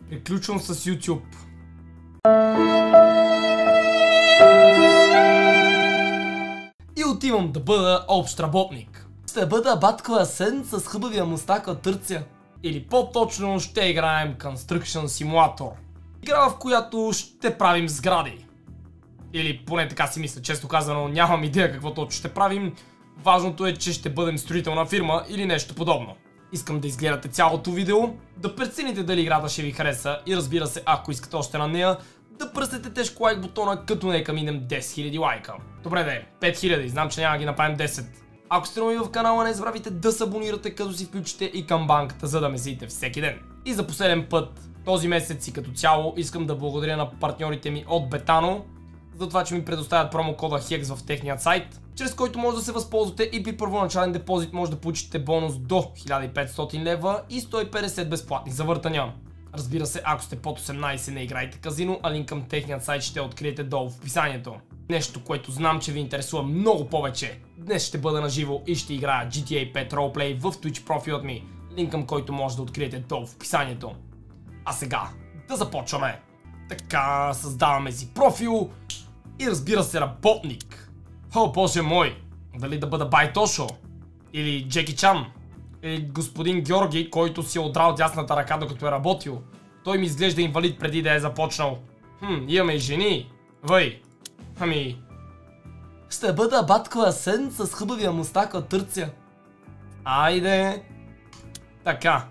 Приключвам с YouTube. И отивам да бъда общ работник. Ще бъда баткова сен с хубавия мустак от Турция. Или по-точно ще играем Construction Simulator. Игра, в която ще правим сгради. Или поне така си мисля, често казано нямам идея какво точно ще правим. Важното е, че ще бъдем строителна фирма или нещо подобно. Искам да изгледате цялото видео, да прецените дали играта ще ви хареса и разбира се, ако искате още на нея, да пръснете тежко лайк бутона, като нека минем 10 000 лайка. Добре де, 5000, знам, че няма да ги направим 10. Ако сте нови в канала, не забравяйте да се абонирате, като си включите и камбанката, за да ме следите всеки ден. И за последен път, този месец и като цяло, искам да благодаря на партньорите ми от Betano, за това, че ми предоставят промокода HEX в техният сайт, чрез който може да се възползвате и при първоначален депозит може да получите бонус до 1500 лева и 150 безплатни завъртания. Разбира се, ако сте под 18 не играйте казино, а линк към техният сайт ще откриете долу в описанието. Нещо, което знам, че ви интересува много повече. Днес ще бъда на живо и ще играя GTA 5 Roleplay в Twitch профилът ми, линк към който може да откриете долу в описанието. А сега, да започваме! Така, създаваме си профил и разбира се работник. О, боже мой! Дали да бъда Байтошо? Или Джеки Чан? Или господин Георги, който си е удрал дясната ръка докато е работил? Той ми изглежда инвалид преди да е започнал. Имаме и жени. Въй. Ще бъда баткова сен с хубавия мустак от Турция. Айде. Така.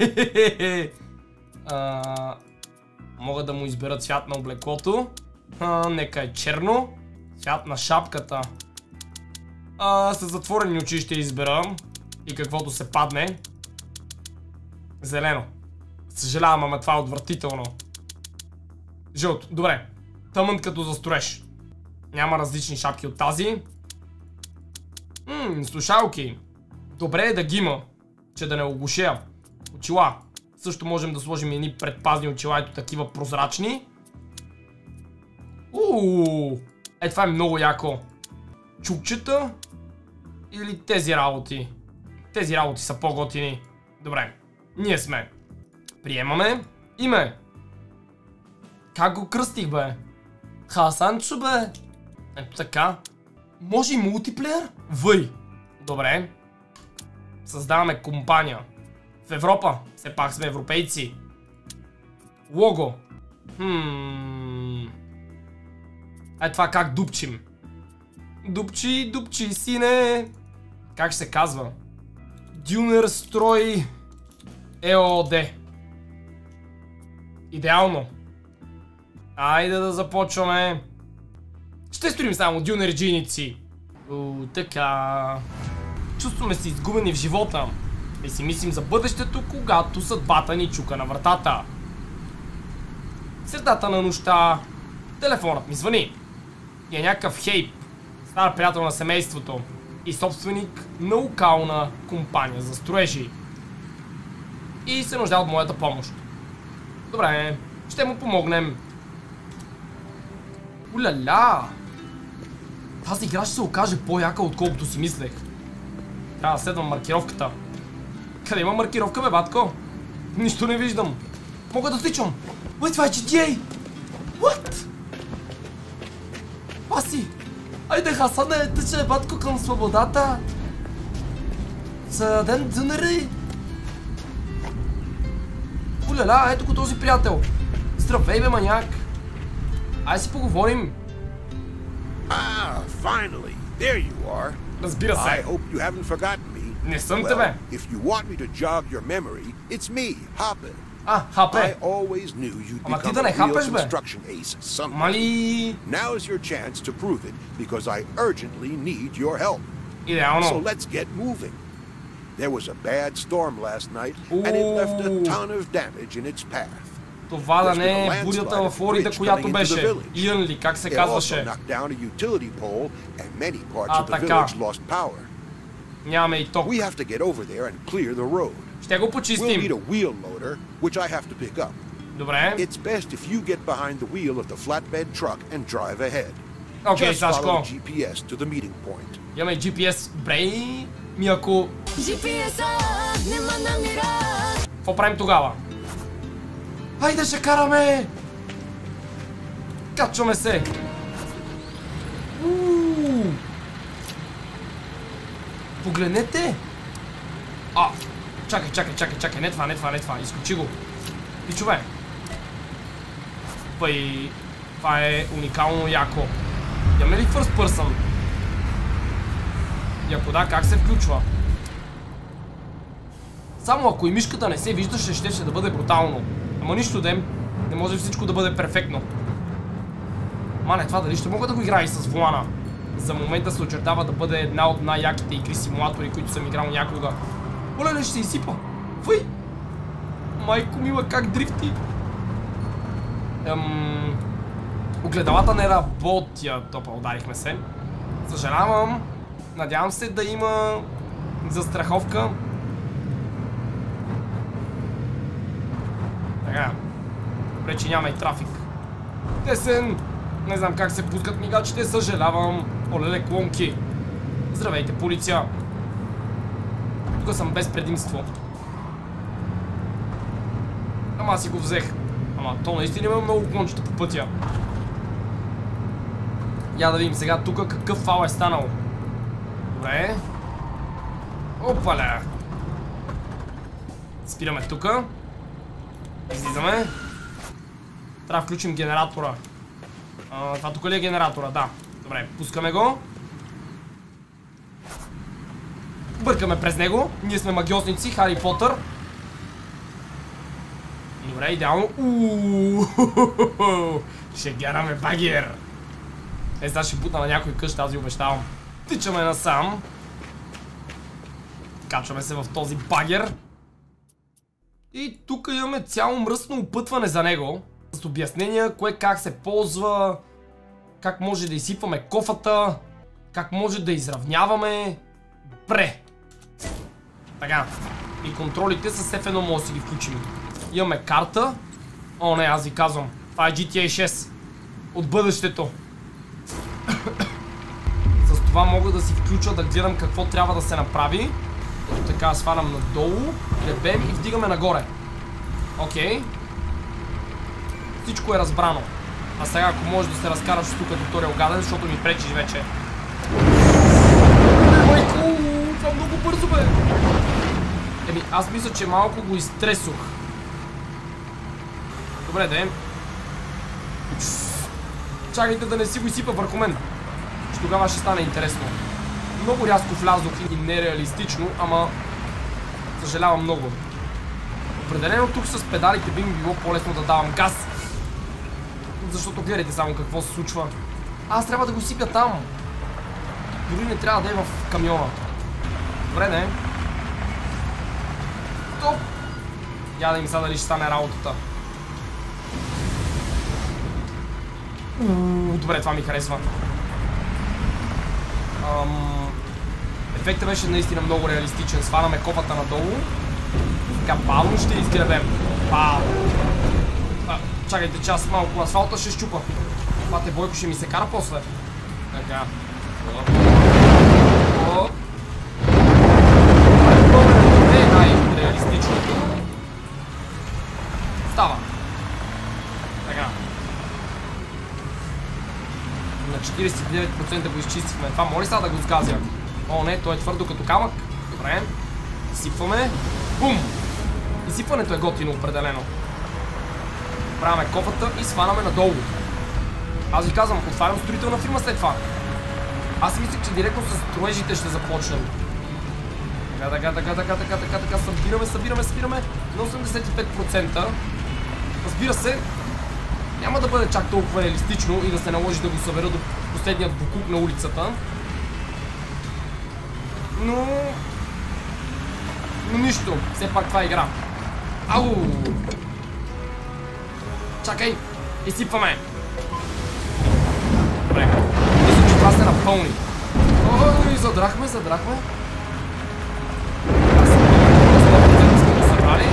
Мога да му избера цвят на облеклото. Нека е черно. Цвят на шапката. С затворени очи ще избера. И каквото се падне. Зелено. Съжалявам, ама това е отвратително. Жълто. Добре. Тъмън като застроеш. Няма различни шапки от тази. Слушалки. Добре е да ги има, че да не оглушея. Очила. Също можем да сложим едни предпазни очила, ето такива прозрачни. Това е много яко. Чукчета или тези работи? Тези работи са по-готини. Добре, ние сме. Приемаме име. Как го кръстих, бе? Хасанчо, бе. Ето така. Може и мултиплеер? Въй. Добре. Създаваме компания. В Европа. Все пак сме европейци. Лого. Това как дупчим? Дупчи, сине. Как ще се казва? Дюнер строй ЕОД. Идеално. Айде да започваме. Ще строим само дюнерджиници. Така. Чувстваме се изгубени в живота. И си мислим за бъдещето, когато съдбата ни чука на вратата. В средата на нощта телефонът ми звъни. И е някакъв Хейп, стар приятел на семейството и собственик на локална компания за строежи. И се нуждае от моята помощ. Добре, ще му помогнем. Уляля! Тази игра ще се окаже по-яка, отколкото си мислех. Трябва да следвам маркировката. Къде има маркировка, бе, батко? Нищо не виждам. Мога да стичам. Това е GTA! What? Паси! Айде, Хасане, тъче, батко, към свободата! Съден дюнери! Уляля, ето го този приятел! Здравей, бе, маняк! Ай си поговорим! Finally, there you are. Разбира се! I hope you haven't forgotten me. Не съм те, бе! If you want me to jog your memory, it's me, Hape. Хапе! I always knew you'd Ама ти become да не a real хапеш, бе! construction ace someday. Мали... Now is your chance to prove it, because I urgently need your help. Идеално! So let's get moving. There was a bad storm last night, and it left a ton of damage in its path. Това да не е бурята във Флорида, която беше. Иън ли, как се казваше? Така. Нямаме и ток. Ще го почистим. Добре. Окей, Сашко. Имаме GPS. Брей, ми ако... Какво правим тогава? Хайде, ще караме! Качваме се! Погледнете! Чакай, не това, изключи го. Пичове! Това е уникално яко. Имаме ли first person? И ако да, как се включва? Само ако и мишката не се виждаше, ще да бъде брутално. Ама нищо дем, не може всичко да бъде перфектно. Мане, това дали ще мога да го играя и с волана? За момента се очертава да бъде една от най-яките игри симулатори, които съм играл някога. Оле, ще се изсипа! Въй! Майко мила, как дрифти! Огледалата не работят. Топа, ударихме се. Съжалявам. Надявам се да има застраховка. Така. Добре, че няма и трафик. Тесен! Не знам как се пускат мигачите, съжалявам. Олеле, клонки. Здравейте, полиция. Тук съм без предимство. Ама аз си го взех. Ама то наистина има много клончета по пътя. Я да видим сега тук какъв фал е станал. Добре. Опаля. Спираме тука. Излизаме. Трябва да включим генератора. Това тук ли е генератора? Да. Добре, пускаме го. Бъркаме през него. Ние сме магиосници, Хари Потър. Добре, идеално. Ще гераме багер. Сега ще бутна на някой къща, аз ви обещавам. Тичаме насам. Качваме се в този багер. И тук имаме цяло мръсно опътване за него. С обяснения, кое как се ползва, как може да изсипваме кофата, как може да изравняваме. Добре. Така. И контролите с F1 може да си ги включим. Имаме карта. О, не, аз ви казвам. Това е GTA 6. От бъдещето. С това мога да си включа да гледам какво трябва да се направи. Ето така, свалям надолу, гребем и вдигаме нагоре. Окей. Всичко е разбрано. А сега ако можеш да се разкараш тук туториал гаден, защото ми пречиш вече. Майко, това много бързо бе. Еми, аз мисля, че малко го изтресох. Добре, да. Чакайте да не си го изсипа върху мен. Че тогава ще стане интересно. Много рязко влязох и нереалистично, ама съжалявам много. Определено тук с педалите би ми било по-лесно да давам газ. Защото гледайте само какво се случва. Аз трябва да го сипя там. Дори не трябва да е в камиона. Добре, не. Топ! Я да им сега дали ще стане работата. Добре, това ми харесва. Ефектът беше наистина много реалистичен. Сваляме кофата надолу. Така бавно ще изгребем. Бавно. Чакайте, че аз малко асфалта ще щупа. Пате Бойко ще ми се кара после. Така. Не е най-реалистичното. Става. Така. На 49% го изчистихме. Това моли сега да го сгазя. О, не, той е твърдо като камък. Добре. Изсипваме. Бум! Изсипването е готино определено. Правяме кофата и сваляме надолу. Аз ви казвам, отварям строителна фирма след това. Аз си мислех, че директно с строежите ще започнем. Така, събираме на 85%. Разбира се, няма да бъде чак толкова реалистично и да се наложи да го събера до последният букук на улицата. Но нищо, все пак това е игра. Ау! Чакай! Изсипваме! Добре. Мисля, че това се напълни. Ой, задрахме. Аз сме го събрали.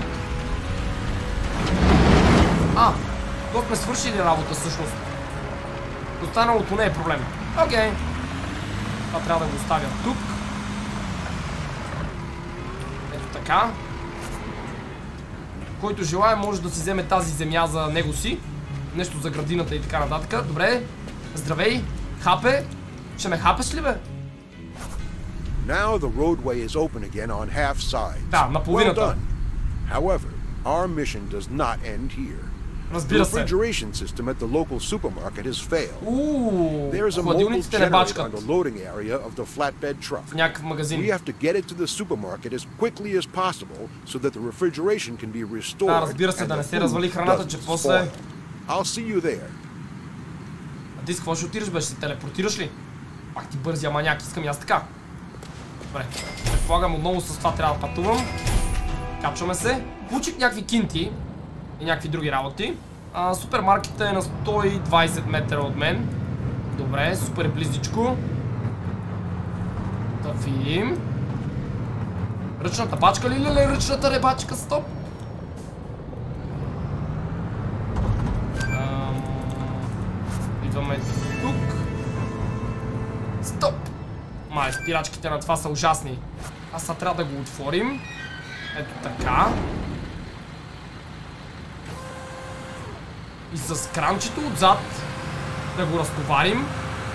Тук сме свършили работа всъщност. Останалото не е проблем. Окей. Това трябва да го оставя тук. Ето така. Който желае, може да си вземе тази земя за него си. Нещо за градината и така нататък. Добре. Здравей. Хапе. Ще ме хапеш ли, бе? Now the roadway is open again on half sides. Да, на половината. Well done. However, our mission does not end here. Разбира The се. refrigeration system at the local supermarket has failed. There is a mobile Хладилниците не generator бачкат. on the loading area of the flatbed truck. В някакъв магазин. We have to get it to the supermarket as quickly as possible so that the refrigeration can be restored. Да, разбира се, and да the не се развали food храната, че doesn't после... spoil. I'll see you there. А ти с какво ще отидеш, бе? Ще се телепортираш ли? Пак ти бързия маняк, искам и аз така. Добре, предполагам отново с това трябва да пътувам. Качваме се. Получих някакви кинти и някакви други работи. Супермаркетът е на 120 метра от мен. Добре, супер близичко. Да видим. Ръчната бачка ли, леле? Ръчната ребачка, стоп! Идваме тук. Стоп! Май, спирачките на това са ужасни. Аз сега трябва да го отворим. Ето така. И с кранчето отзад да го разтоварим.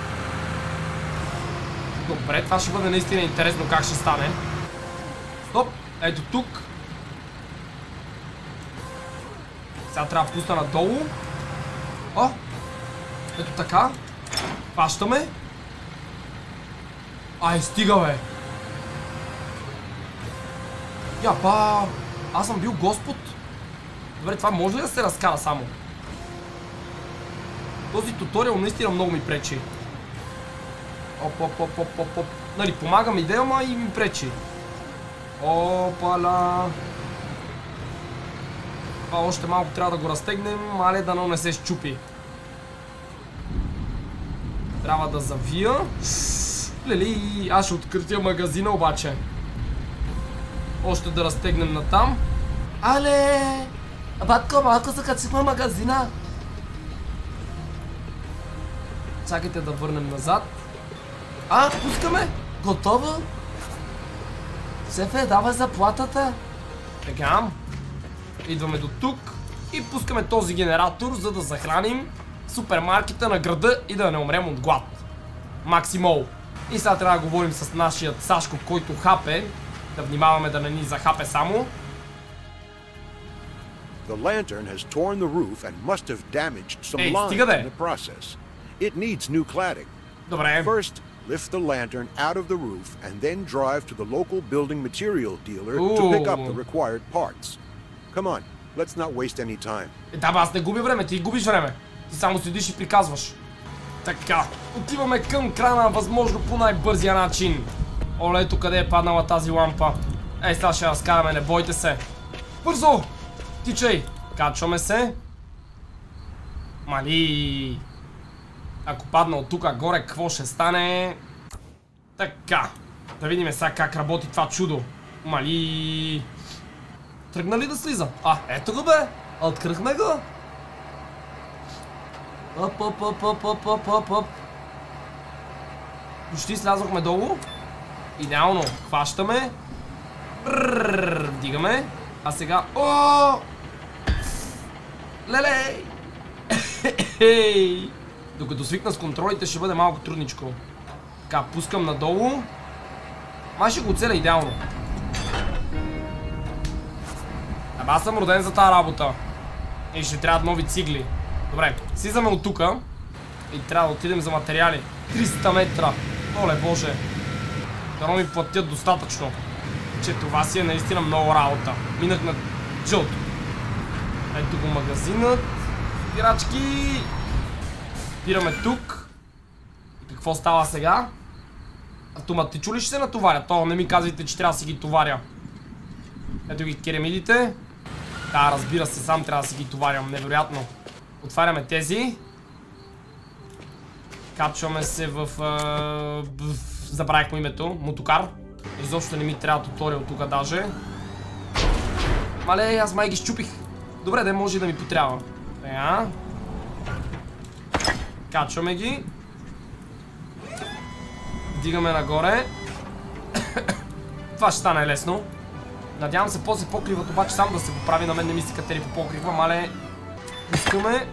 Добре, това ще бъде наистина интересно как ще стане. Стоп! Ето тук. Сега трябва да пусна надолу. О! Ето така. Пащаме. Ай, стига, бе! Япа! Аз съм бил Господ. Добре, това може ли да се разкара само? Този туториал наистина много ми пречи. Оп. Нали, помагам идея, ама и ми пречи. Опала! Това още малко трябва да го разтегнем, мале дано не се счупи. Трябва да завия. Лели, аз ще откритя магазина обаче. Още да разтегнем натам. Але! Батко, малко закачихме магазина. Чакайте да върнем назад. Пускаме! Готово! Шефе, давай заплатата. Така. Идваме до тук и пускаме този генератор, за да захраним супермаркета на града и да не умрем от глад. Максимол. И сега трябва да говорим с нашия Сашко, който хапе. Да внимаваме да не ни захапе само. The lantern has torn the roof and must have damaged some lines in the process. It needs new cladding. Добре. First, lift the lantern out of the roof and then drive to the local building material dealer to pick up the required parts. Come on, let's not waste any time. Да, аз не губя време, ти губиш време. Ти само седиш и приказваш. Така, отиваме към крана, възможно по най-бързия начин. Оле, ето къде е паднала тази лампа. Ей, сега ще разкараме, не бойте се. Бързо! Тичай! Качваме се. Мали! Ако падна от тук горе, какво ще стане? Така. Да видим сега как работи това чудо. Мали! Тръгна ли да слиза? Ето го, бе! Откръхме го! Оп. Почти слязохме долу. Идеално. Хващаме. Вдигаме. А сега... О! Лелей! Докато свикна с контролите, ще бъде малко трудничко. Така, пускам надолу. Май ще го целя идеално. Аз съм роден за тази работа. И ще трябват нови цигли. Добре, слизаме от тука. И трябва да отидем за материали. 300 метра. Оле боже. Дано ми платят достатъчно. Че това си е наистина много работа. Минах на жълто. Ето го магазинът. Пирачки. Спираме тук. И какво става сега? Автоматично ли ще се натоваря? То не ми казвайте, че трябва да си ги товаря. Ето ги керамидите. Да, разбира се, сам трябва да си ги товарям. Невероятно. Отваряме тези. Качваме се в... Забравих му името. Мотокар. Изобщо не ми трябва туториал тук даже. Мале, аз май ги щупих. Добре, да може да ми потрябва. Качваме ги. Вдигаме нагоре. Това ще стане лесно. Надявам се после покривът обаче сам да се поправи, на мен не ми се катери по покрива, мале. Пускаме.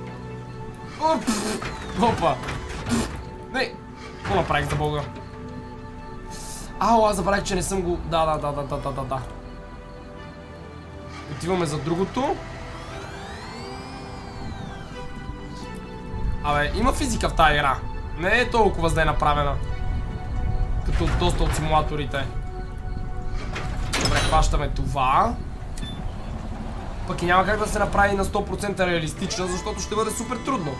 Опа. Не, какво направих за Бога? Ау, аз забравих, че не съм го... Да. Отиваме за другото. Абе, има физика в тази игра. Не е толкова зле направена. Като доста от симулаторите. Добре, хващаме това. Пък и няма как да се направи на 100% реалистична, защото ще бъде супер трудно.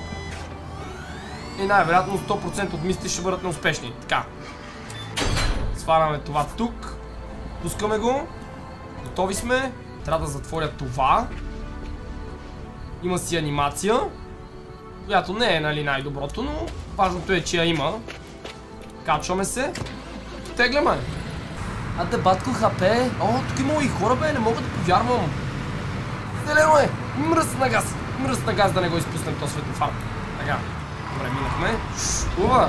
И най-вероятно 100% от мислите ще бъдат неуспешни. Така. Сваляме това тук. Пускаме го. Готови сме. Трябва да затворя това. Има си анимация, която не е, нали, най-доброто, но важното е, че я има. Качваме се. Тегляме. А те батко хапе. О, тук има и хора, бе, не мога да повярвам. Зелено е. Мръс на газ да не го изпуснем този светофар. Така. Добре, минахме. Ува.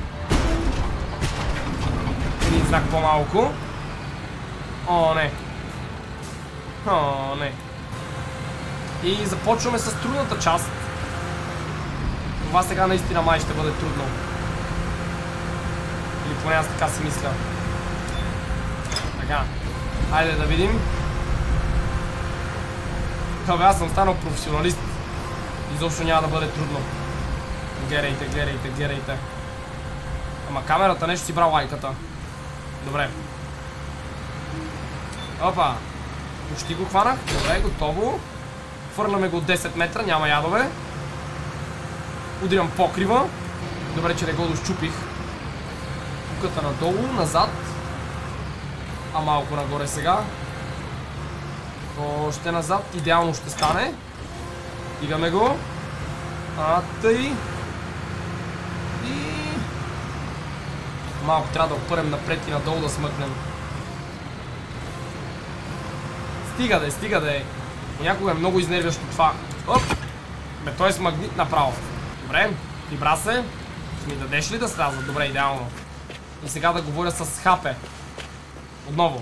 Един знак по-малко. О, не. О, не. И започваме с трудната част. Това сега наистина май ще бъде трудно. Или поне аз така си мисля. Така. Хайде да видим. Абе, аз съм станал професионалист. Изобщо няма да бъде трудно. Гледайте. Ама камерата нещо си бра лайката. Добре. Опа. Почти го хванах. Добре, готово. Фърляме го от 10 метра, няма ядове. Удрям покрива. Добре, че не го дощупих. Куката надолу, назад. А малко нагоре сега. Още назад, идеално ще стане. Дигаме го. Тъй. И... малко трябва да опърем напред и надолу да смъкнем. Стига да е. Понякога е много изнервящо това. Оп! Бе, той е с магнит направо. Добре, прибра се. Ще ми дадеш ли да сляза? Добре, идеално. И сега да говоря с Хапе. Отново.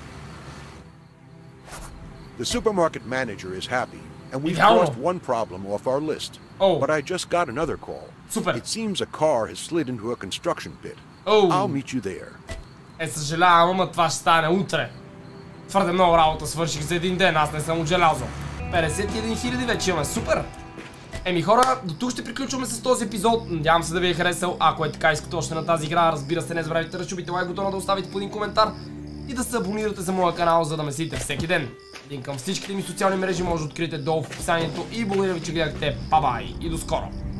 The supermarket manager is happy, and we've crossed one problem off our list. Oh. But I just got another call. Super. It seems a car has slid into a construction pit. Oh. I'll meet you there. Съжалявам, ама това ще стане утре. Твърде много работа свърших за един ден, аз не съм от желязо. 51 000 вече имаме, супер! Еми хора, до тук ще приключваме с този епизод. Надявам се да ви е харесал. Ако е така, искате още на тази игра, разбира се, не забравяйте да разчупите лайк бутона, да оставите по един коментар и да се абонирате за моя канал, за да ме следите всеки ден. Линк към всичките ми социални мрежи може да откриете долу в описанието и благодаря ви, че гледахте. Па-бай и до скоро!